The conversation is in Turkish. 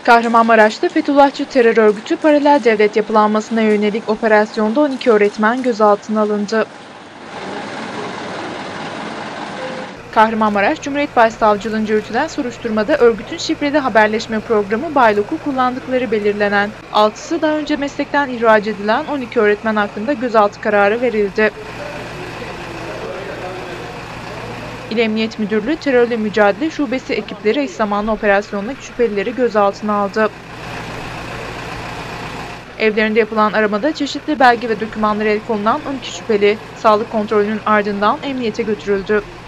Kahramanmaraş'ta Fethullahçı terör örgütü paralel devlet yapılanmasına yönelik operasyonda 12 öğretmen gözaltına alındı. Kahramanmaraş Cumhuriyet Başsavcılığınca yürütülen soruşturmada örgütün şifreli haberleşme programı Baylok'u kullandıkları belirlenen 6'sı daha önce meslekten ihraç edilen 12 öğretmen hakkında gözaltı kararı verildi. İl Emniyet Müdürlüğü Terörle Mücadele Şubesi ekipleri eş zamanlı operasyondaki şüphelileri gözaltına aldı. Evlerinde yapılan aramada çeşitli belge ve dokümanlara el konulan 12 şüpheli sağlık kontrolünün ardından emniyete götürüldü.